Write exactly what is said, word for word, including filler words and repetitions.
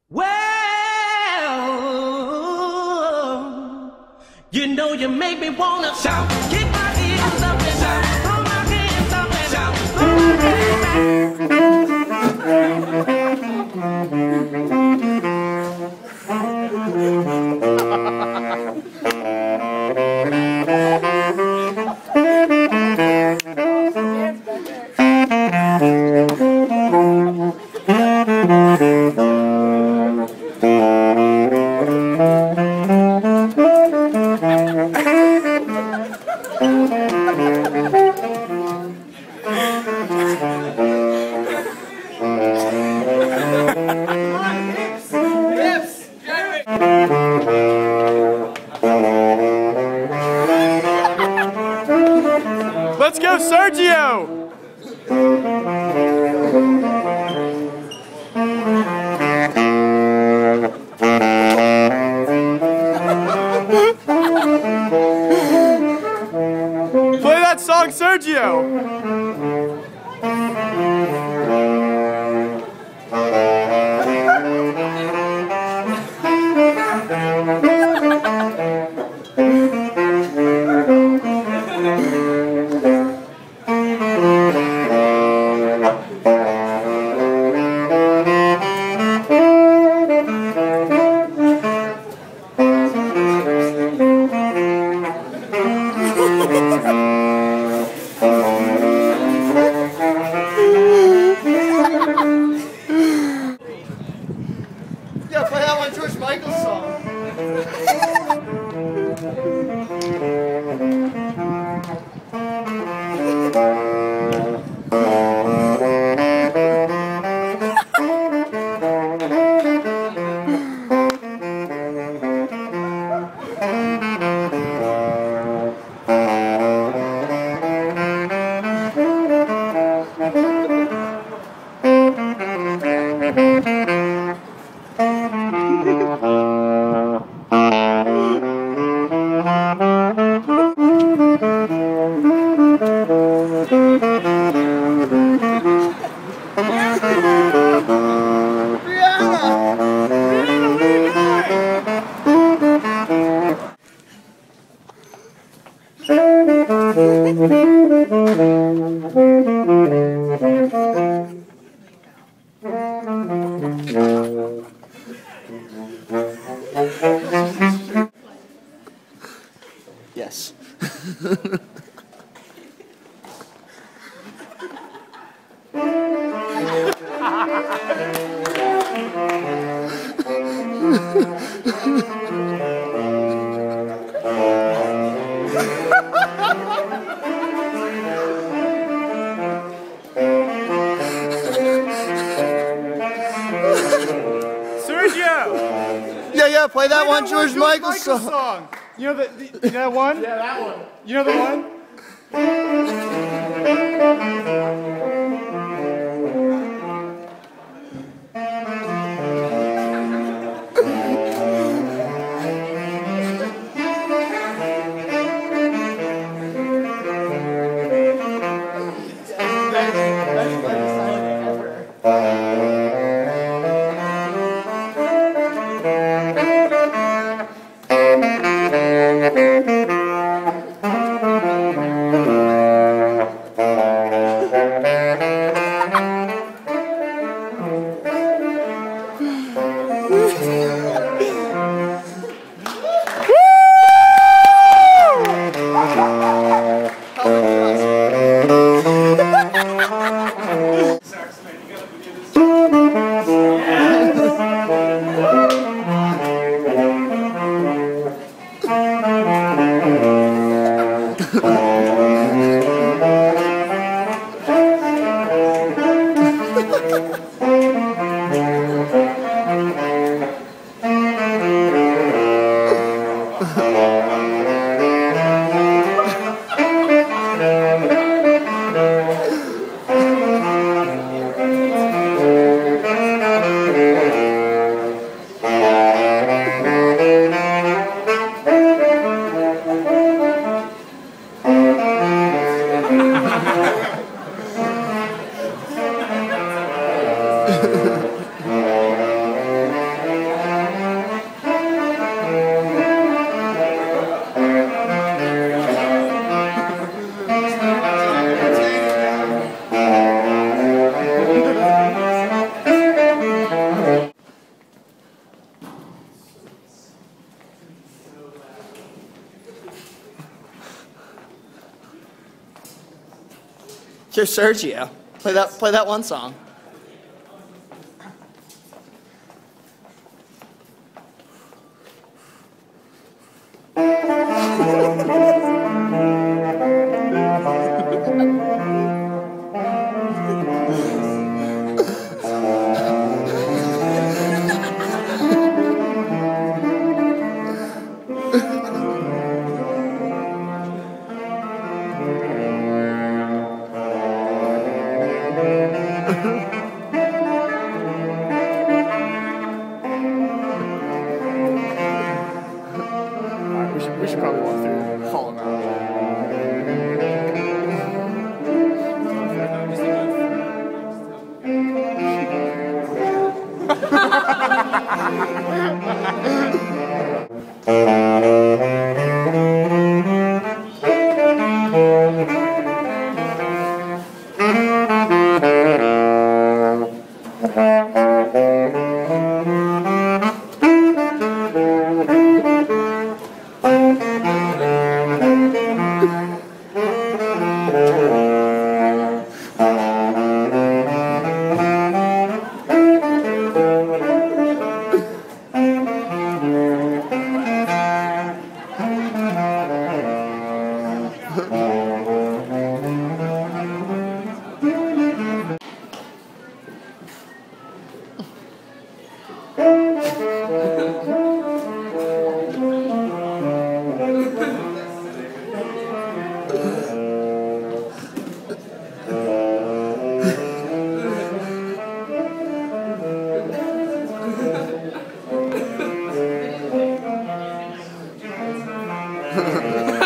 Well, you know you make me wanna shout, kick my heels up and shout, throw my hands up and shout, throw my hands Let's go, Sergio! Play that song, Sergio! Yeah, play that one George Michael song. Yes. Sergio! Yeah, yeah, play that Play one that George Michael song. song. You know the, the you know that one? Yeah, that one. You know the one? Yo, Sergio, play that. Play that one song. Alright, we should, we should probably walk through Fallen Out. Ha ha ha.